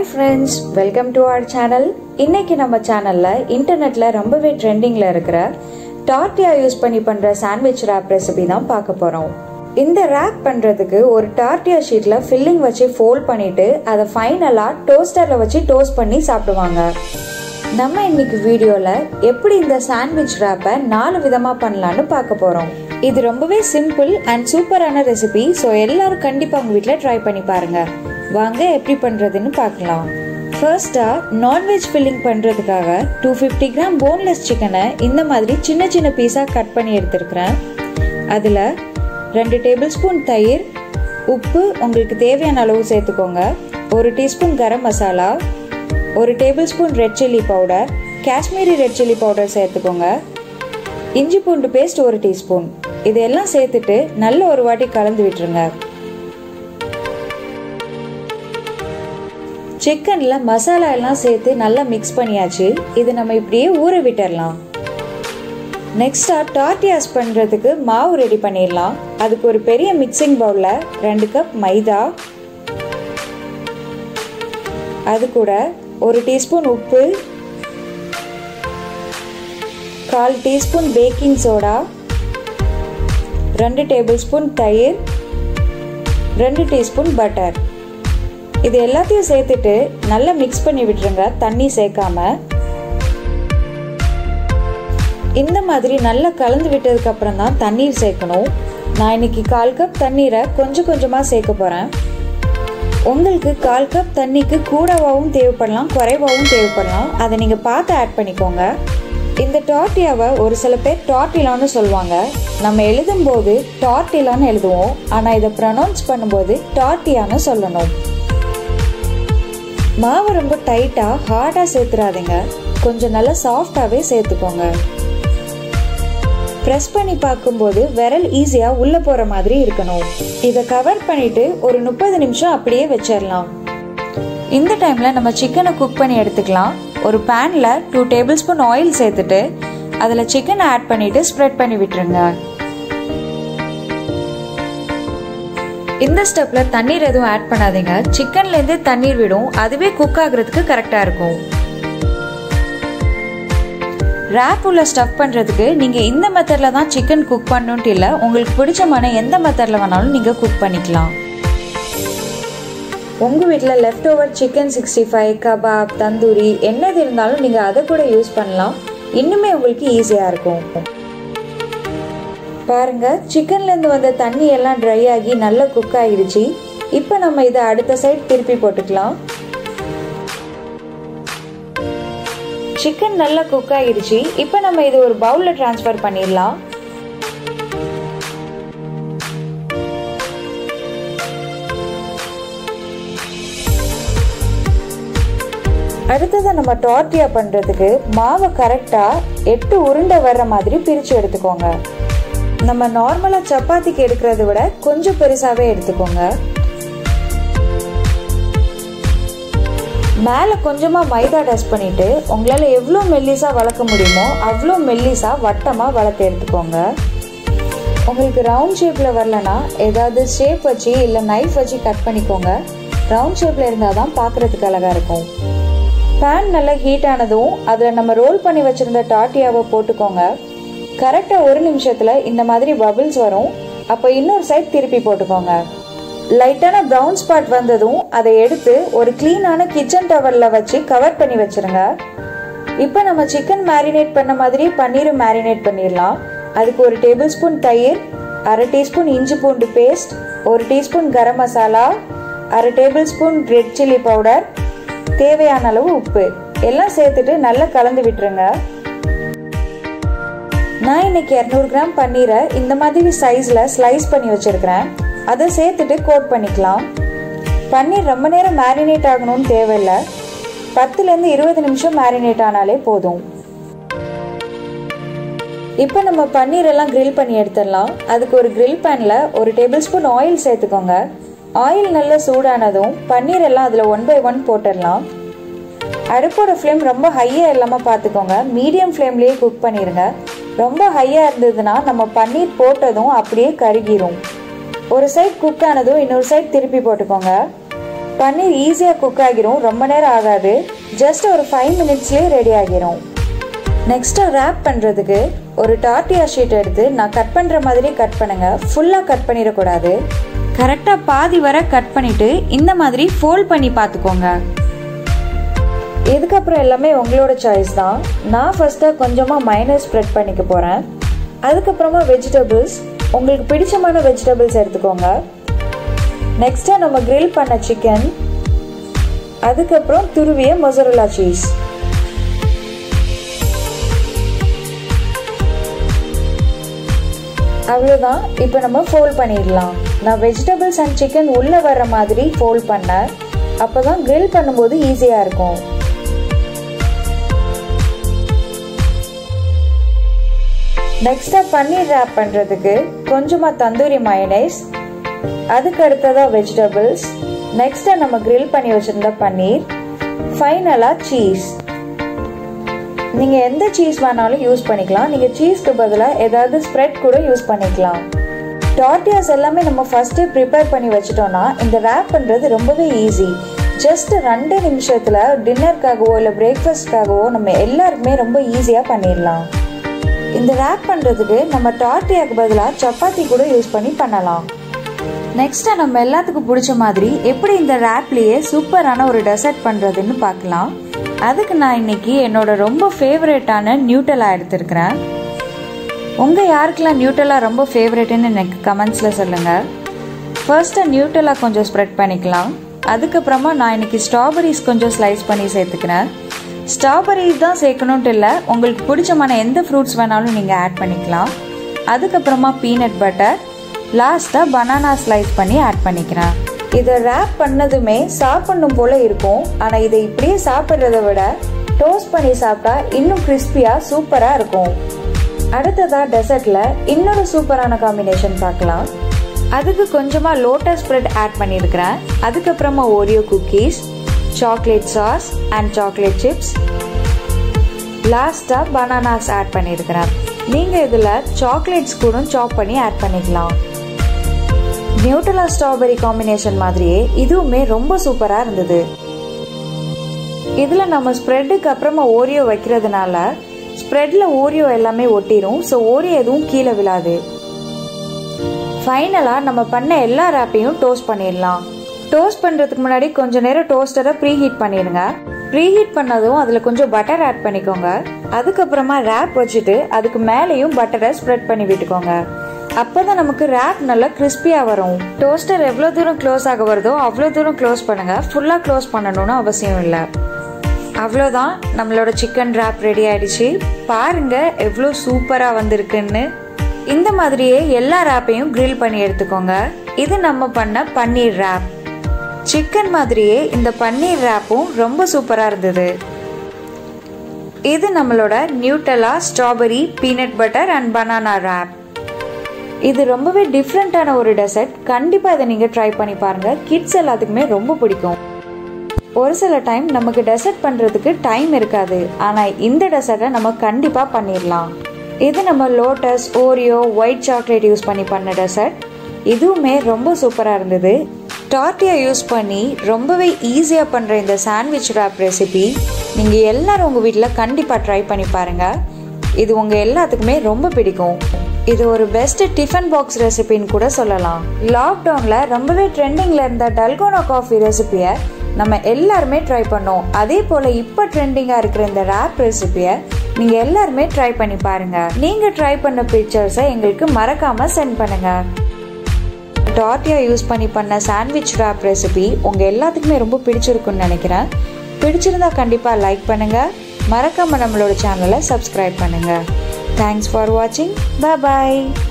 Hi friends, welcome to our channel. இன்னைக்கு நம்ம சேனல்ல இன்டர்நெட்ல ரொம்பவே ட்ரெண்டிங்ல இருக்கிற டார்ட்டியா யூஸ் பண்ணி பண்ற சாண்ட்விச் ராப் ரெசிபி தான் பார்க்க போறோம். இந்த ராப் பண்றதுக்கு ஒரு டார்ட்டியா ஷீட்ல ஃபில்லிங் வச்சு ஃபோல்ட் பண்ணிட்டு அதை ஃபைனலா டோஸ்டர்ல வச்சு டோஸ்ட் பண்ணி சாப்பிடுவாங்க. நம்ம இன்னைக்கு வீடியோல எப்படி இந்த சாண்ட்விச் ராப்பை 4 விதமா பண்ணலாம்னு பார்க்க போறோம். இது ரொம்பவே சிம்பிள் அண்ட் சூப்பரான ரெசிபி. ஸோ எல்லாரும் கண்டிப்பா உங்க வீட்ல ட்ரை பண்ணி பாருங்க. வாங்க எப்படி பண்றதுன்னு பார்க்கலாம். ஃபர்ஸ்டா நான்வெஜ் ஃபில்லிங் பண்றதுக்காக 250 கிராம் போன்லெஸ் சிக்கனை இந்த மாதிரி சின்ன சின்ன பீஸா கட் பண்ணி எடுத்துருக்கிறேன். அதுல 2 டேபிள் ஸ்பூன் தயிர், உப்பு உங்களுக்கு தேவையான அளவு சேர்த்துக்கோங்க, 1 teaspoon garam masala, 1 tablespoon red chilli powder, Kashmiri red chilli powder சேர்த்துக்கோங்க, இஞ்சி பூண்டு பேஸ்ட் 1 டீஸ்பூன். இதெல்லாம் சேர்த்துட்டு நல்ல ஒரு வாட்டி கலந்து விட்டுருங்க. சிக்கன்ல மசாலா எல்லாம் சேர்த்து நல்லா மிக்ஸ் பண்ணியாச்சு. இது நம்ம இப்படியே ஊற விட்டுறலாம். நெக்ஸ்டா டார்ட்டியாஸ் பண்றதுக்கு மாவு ரெடி பண்ணிடலாம். அதுக்கு ஒரு பெரிய மிக்சிங் பவுல்ல 2 கப் மைதா, அது கூட 1 டீஸ்பூன் உப்பு, 1/4 teaspoon baking soda, 2 tablespoon தயிர், 2 டீஸ்பூன் பட்டர். இது எல்லாத்தையும் சேர்த்துட்டு நல்லா மிக்ஸ் பண்ணி விட்டுருங்க, தண்ணி சேர்க்காம. இந்த மாதிரி நல்லா கலந்து விட்டதுக்கு அப்புறம் தான் தண்ணீர் சேர்க்கணும். நான் இன்னைக்கு 1/4 கப் தண்ணீரை கொஞ்சம் கொஞ்சமா சேர்க்க போறேன். உங்களுக்கு 1/4 கப் தண்ணிக்கு கூடவாகவும் தேவைப்படலாம், குறைவாகவும் தேவைப்படலாம். அதை நீங்க பார்த்து ஆட் பண்ணிக்கோங்க. இந்த டார்ட்டியாவை ஒரு சில பேர் டார்ட்டிலான்னு சொல்லுவாங்க. நம்ம எழுதும் போது டார்ட்டிலான்னு எழுதுவோம், ஆனா இதை ப்ரொனவுன்ஸ் பண்ணும்போது டார்ட்டியான்னு சொல்லணும். மாவு ரொம்ப டைட்டா ஹார்டா சேர்த்துறாதீங்க, கொஞ்சம் நல்லா சாஃப்டாவே சேர்த்துக்கோங்க. பிரஸ் பண்ணி பார்க்கும்போது விரல் ஈஸியா உள்ள போற மாதிரி இருக்கணும். இதை கவர் பண்ணிட்டு ஒரு 30 நிமிஷம் அப்படியே வச்சிடலாம். இந்த டைம்ல நம்ம சிக்கனை குக் பண்ணி எடுத்துக்கலாம். ஒரு பேன்ல 2 டேபிள் ஸ்பூன் ஆயில் சேர்த்துட்டு அதுல சிக்கனை ஆட் பண்ணிட்டு ஸ்ப்ரெட் பண்ணி விட்டுருங்க. இந்த ஸ்டெப்ல தண்ணீர் எதுவும் ஆட் பண்ணாதீங்க, சிக்கன்ல இருந்தே தண்ணீர் விடும், அதுவே குக் ஆகுறதுக்கு கரெக்டா இருக்கும். ராப் உள்ள ஸ்டஃப் பண்றதுக்கு நீங்க இந்த மெத்தட்ல தான் சிக்கன் குக் பண்ணணும்னு இல்ல, உங்களுக்கு பிடிச்சமான எந்த மெத்தட்ல வேணாலும் நீங்க குக் பண்ணிக்கலாம். உங்க வீட்டுல leftover chicken 65, kebab, tandoori என்னது இருந்தாலும் நீங்க அதை கூட யூஸ் பண்ணலாம். இன்னுமே உங்களுக்கு ஈஸியா இருக்கும். பாருங்க, சிக்கன்ல இருந்து வந்த தண்ணி எல்லாம் ட்ரை ஆகி நல்லா குக் ஆகிடுச்சு. இப்போ நம்ம இதை அடுத்த சைடு திருப்பி போட்டுக்கலாம். சிக்கன் நல்லா குக் ஆகிடுச்சு. இப்போ நம்ம இது ஒரு பவுல்ல டிரான்ஸ்ஃபர் பண்ணிடலாம். அடுத்தது நம்ம டார்ட்டியா பண்றதுக்கு மாவை கரெக்டா 8 உருண்டை வர்ற மாதிரி பிரிச்சு எடுத்துக்கோங்க. நம்ம நார்மலா சப்பாத்திக்கு எடுக்கிறத விட கொஞ்சம் பெருசாவே எடுத்துக்கோங்க. மேல கொஞ்சமா மைதா டஸ்ட் பண்ணிட்டு உங்களால எவ்வளவு மெல்லிசா வளர்க்க முடியுமோ அவ்வளோ மெல்லிசா வட்டமா வளர்த்து எடுத்துக்கோங்க. உங்களுக்கு ரவுண்ட் ஷேப்ல வரலனா ஏதாவது ஷேப் வச்சு இல்ல நைஃப் வச்சு கட் பண்ணிக்கோங்க. ரவுண்ட் ஷேப்ல இருந்தாதான் பாக்குறதுக்கு அழகா இருக்கும். பேன் நல்லா ஹீட் ஆனதும் அதுல நம்ம ரோல் பண்ணி வச்சிருந்த டார்ட்டியாவை போட்டுக்கோங்க. கரெக்டா 1 நிமிஷத்துல இந்த மாதிரி பபிள்ஸ் வரும். அப்ப இன்னொரு சைட் திருப்பி போட்டுக்கோங்க. லைட்டான பிரவுன் ஸ்பாட் வந்ததும் அதை எடுத்து ஒரு கிளீனான கிச்சன் டவல்ல வச்சு கவர் பண்ணி வச்சிருங்க. இப்ப நம்ம சிக்கன் மேரினேட் பண்ண மாதிரி பன்னீரும் மேரினேட் பண்ணிடலாம். அதுக்கு 1 டேபிள் ஸ்பூன் தயிர், 1/2 டீஸ்பூன் இஞ்சி பூண்டு paste, 1 teaspoon garam masala, 1/2 tablespoon red chilli powder, தேவையான அளவு உப்பு எல்லாம் சேர்த்துட்டு நல்லா கலந்து விட்டுருங்க. நான் இன்னைக்கு 200 கிராம் பன்னீரை இந்த மாதிரி சைஸ்ல ஸ்லைஸ் பண்ணி வச்சிருக்கிறேன். அதை சேர்த்துட்டு கோட் பண்ணிக்கலாம். பன்னீர் ரொம்ப நேரம் மேரினேட் ஆகணும்னு தேவையில்லை, 10லேருந்து 20 நிமிஷம் மேரினேட் ஆனாலே போதும். இப்போ நம்ம பன்னீர் எல்லாம் கிரில் பண்ணி எடுத்துடலாம். அதுக்கு ஒரு கிரில் பேன்ல 1 டேபிள் ஸ்பூன் ஆயில் சேர்த்துக்கோங்க. ஆயில் நல்லா சூடானதும் பன்னீர் எல்லாம் அதுல 1 by 1 போட்டுடலாம். அடுப்போட ஃப்ளேம் ரொம்ப ஹையா இல்லாம பார்த்துக்கோங்க, மீடியம் ஃப்ளேம்லயே குக் பண்ணிருங்க. ரொம்ப ஹையா இருந்ததுன்னா நம்ம பன்னீர் போட்டதும் அப்படியே கருகிரும். ஒரு சைட் குக் ஆனதும் இன்னொரு சைட் திருப்பி போட்டுக்கோங்க. பன்னீர் ஈஸியாக குக் ஆகிரும், ரொம்ப நேரம் ஆகாது. ஜஸ்ட் ஒரு 5 மினிட்ஸ்லேயே ரெடி ஆகிரும். நெக்ஸ்ட்டாக ரேப் பண்ணுறதுக்கு ஒரு டார்ட்டியா ஷீட் எடுத்து நான் கட் பண்ணுற மாதிரி கட் பண்ணுங்க. ஃபுல்லாக கட் பண்ணிடக்கூடாது. கரெக்டாக பாதி வரை கட் பண்ணிவிட்டு இந்த மாதிரி ஃபோல்ட் பண்ணி பார்த்துக்கோங்க. இதுக்கப்புறம் எல்லாமே உங்களோட சாய்ஸ் தான். நான் ஃபஸ்ட்டாக கொஞ்சமாக மைனஸ் ஸ்ப்ரெட் பண்ணிக்க போகிறேன். அதுக்கப்புறமா வெஜிடபிள்ஸ், உங்களுக்கு பிடிச்சமான வெஜிடபிள்ஸ் எடுத்துக்கோங்க. நெக்ஸ்ட்டாக நம்ம கிரில் பண்ண சிக்கன், அதுக்கப்புறம் துருவிய மொசரல்லா சீஸ். அவ்வளோதான். இப்போ நம்ம ஃபோல்ட் பண்ணிடலாம். நான் வெஜிடபிள்ஸ் அண்ட் சிக்கன் உள்ளே வர்ற மாதிரி ஃபோல்ட் பண்ணேன். அப்போ தான் கிரில் பண்ணும்போது ஈஸியாக இருக்கும். நெக்ஸ்ட்டாக பன்னீர் ரேப் பண்ணுறதுக்கு கொஞ்சமாக தந்தூரி மயோனைஸ், அதுக்கு அடுத்ததாக வெஜிடபிள்ஸ், நெக்ஸ்ட்டாக நம்ம கிரில் பண்ணி வச்சுருந்த பன்னீர், ஃபைனலாக சீஸ். நீங்கள் எந்த சீஸ் வேணாலும் யூஸ் பண்ணிக்கலாம். நீங்கள் சீஸ்க்கு பதிலாக ஏதாவது ஸ்ப்ரெட் கூட யூஸ் பண்ணிக்கலாம். டார்ட்டியாஸ் எல்லாமே நம்ம ஃபஸ்ட்டே ப்ரிப்பேர் பண்ணி வச்சிட்டோம்னா இந்த ரேப் பண்ணுறது ரொம்பவே ஈஸி. ஜஸ்ட் 2 நிமிஷத்தில் டின்னருக்காகவோ இல்லை பிரேக்ஃபாஸ்ட்காகவோ நம்ம எல்லாருக்குமே ரொம்ப ஈஸியாக பண்ணிடலாம். இந்த ரேப் பண்ணுறதுக்கு நம்ம டார்ட்டியாக்கு பதிலாக சப்பாத்தி கூட யூஸ் பண்ணலாம். நெக்ஸ்ட்டாக நம்ம எல்லாத்துக்கும் பிடிச்ச மாதிரி எப்படி இந்த ரேப்லேயே சூப்பரான ஒரு டெசர்ட் பண்ணுறதுன்னு பார்க்கலாம். அதுக்கு நான் இன்னைக்கு என்னோட ரொம்ப ஃபேவரட்டான நியூட்டலா எடுத்திருக்கிறேன். உங்கள் யாருக்கெல்லாம் நியூட்டலா ரொம்ப ஃபேவரட்னு எனக்கு கமெண்ட்ஸில் சொல்லுங்கள். ஃபர்ஸ்ட்டாக நியூட்டலா கொஞ்சம் ஸ்ப்ரெட் பண்ணிக்கலாம். அதுக்கப்புறமா நான் இன்னைக்கு ஸ்ட்ராபெரிஸ் கொஞ்சம் ஸ்லைஸ் பண்ணி சேர்த்துக்கிறேன். ஸ்ட்ராபெரிஸ் தான் சேர்க்கணுன்ட்டு இல்லை, உங்களுக்கு பிடிச்சமான எந்த ஃப்ரூட்ஸ் வேணாலும் நீங்கள் ஆட் பண்ணிக்கலாம். அதுக்கப்புறமா பீனட் பட்டர், லாஸ்ட்டாக பனானா ஸ்லைஸ் பண்ணி ஆட் பண்ணிக்கிறேன். இதை ரேப் பண்ணதுமே சாப்பிடணும் போல இருக்கும். ஆனால் இதை இப்படியே சாப்பிட்றத விட டோஸ்ட் பண்ணி சாப்பிட்டா இன்னும் கிறிஸ்பியாக சூப்பராக இருக்கும். அடுத்ததாக டெசர்ட்டில் இன்னொரு சூப்பரான காம்பினேஷன் பார்க்கலாம். அதுக்கு கொஞ்சமாக லோட்டஸ் ஸ்ப்ரெட் ஆட் பண்ணியிருக்கிறேன். அதுக்கப்புறமா Oreo cookies, chocolate sauce and chocolate chips, லாஸ்ட்டாக பனானாஸ் ஆட் பண்ணியிருக்கிறேன். நீங்கள் இதில் சாக்லேட்ஸ் கூட சாப் பண்ணி ஆட் பண்ணிக்கலாம். நியூட்டலா ஸ்ட்ராபெரி காம்பினேஷன் மாதிரியே இதுவுமே ரொம்ப சூப்பராக இருந்தது. இதில் நம்ம ஸ்ப்ரெட்டுக்கு அப்புறமா ஓரியோ வைக்கிறதுனால ஸ்ப்ரெட்டில் ஓரியோ எல்லாமே ஒட்டிடும். ஸோ ஓரியோ எதுவும் கீழே விழாது. ஃபைனலாக நம்ம பண்ண எல்லா ரேப்பையும் டோஸ்ட் பண்ணிடலாம். டோஸ்ட் பண்ணுறதுக்கு முன்னாடி கொஞ்சம் நேரம் டோஸ்டரை ப்ரீஹீட் பண்ணிடுங்க. ப்ரீஹீட் பண்ணதும் அதில் கொஞ்சம் பட்டர் ஆட் பண்ணிக்கோங்க. அதுக்கப்புறமா ரேப் வச்சுட்டு அதுக்கு மேலேயும் பட்டரை ஸ்ப்ரெட் பண்ணி விட்டுக்கோங்க. அப்போதான் நமக்கு ரேப் நல்லா கிறிஸ்பியாக வரும். டோஸ்டர் எவ்வளோ தூரம் க்ளோஸ் ஆக வருதோ அவ்வளோ தூரம் க்ளோஸ் பண்ணுங்கள். ஃபுல்லாக க்ளோஸ் பண்ணணும்னு அவசியம் இல்லை. அவ்வளோதான், நம்மளோட சிக்கன் ரேப் ரெடி ஆயிடுச்சு. பாருங்க எவ்வளோ சூப்பராக வந்திருக்குன்னு. இந்த மாதிரியே எல்லா ரேப்பையும் கிரில் பண்ணி எடுத்துக்கோங்க. இது நம்ம பண்ண பன்னீர் ரேப். சிக்கன் மாதிரியே இந்த பன்னீர் ரேப்பும் ரொம்ப சூப்பராக இருந்தது. இது நம்மளோட Nutella strawberry peanut butter and banana wrap. இது ரொம்பவே டிஃப்ரெண்ட்டான ஒரு டெசர்ட். கண்டிப்பாக இதை நீங்கள் ட்ரை பண்ணி பாருங்கள். கிட்ஸ் எல்லாத்துக்குமே ரொம்ப பிடிக்கும். ஒரு சில டைம் நமக்கு டெசர்ட் பண்ணுறதுக்கு டைம் இருக்காது. ஆனால் இந்த டெசர்ட்டை நம்ம கண்டிப்பாக பண்ணிடலாம். இது நம்ம Lotus, Oreo, white chocolate use பண்ண டெசர்ட். இதுவுமே ரொம்ப சூப்பராக இருந்தது. டார்ட்டியா யூஸ் பண்ணி ரொம்பவே ஈஸியாக பண்ணுற இந்த சாண்ட்விச் ரேப் ரெசிபி நீங்கள் எல்லாரும் உங்கள் வீட்டில் கண்டிப்பாக ட்ரை பண்ணி பாருங்கள். இது உங்கள் எல்லாத்துக்குமே ரொம்ப பிடிக்கும். இது ஒரு பெஸ்ட் டிஃபன் பாக்ஸ் ரெசிபின்னு கூட சொல்லலாம். லாக்டவுனில் ரொம்பவே ட்ரெண்டிங்கில் இருந்த டல்கோனா காஃபி ரெசிபியை நம்ம எல்லாருமே ட்ரை பண்ணோம். அதே போல் இப்போ ட்ரெண்டிங்காக இருக்கிற இந்த ரேப் ரெசிபியை நீங்கள் எல்லாருமே ட்ரை பண்ணி பாருங்கள். நீங்கள் ட்ரை பண்ண பிக்சர்ஸை எங்களுக்கு மறக்காமல் சென்ட் பண்ணுங்கள். டார்ட்டியா யூஸ் பண்ண சாண்ட்விச் ரேப் ரெசிபி உங்கள் எல்லாத்துக்குமே ரொம்ப பிடிச்சிருக்குன்னு நினைக்கிறேன். பிடிச்சிருந்தா கண்டிப்பாக லைக் பண்ணுங்கள். மறக்காமல் நம்மளோட சேனலை சப்ஸ்கிரைப் பண்ணுங்கள். Thanks for watching. Bye bye.